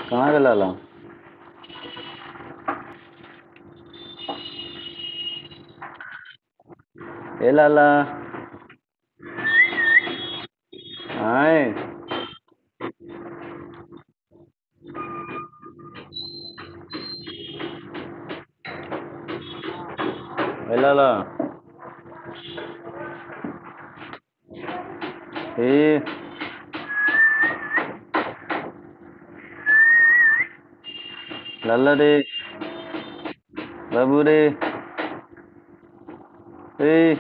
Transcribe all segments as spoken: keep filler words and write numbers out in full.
कहाँ का लाला? ए लाला, आए। ए लाला, ए लाला रे, बाबू रे, ए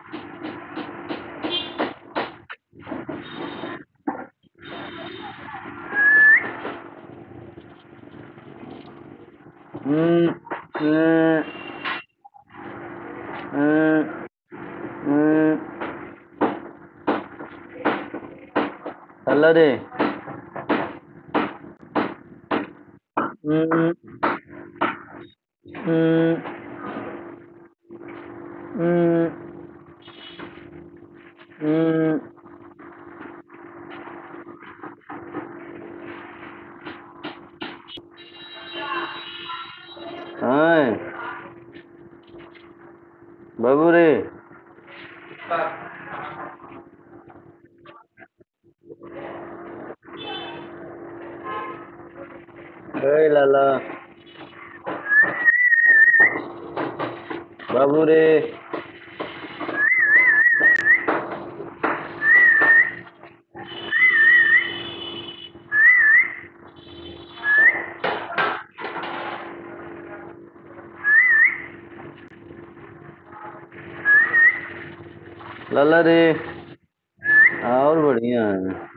हम्म हम्म हम्म हम्म लाला रे, हम्म हम्म हम्म हम्म आए बाबू रे, ए लाला, बाबू रे, लाला रे, और बढ़िया है।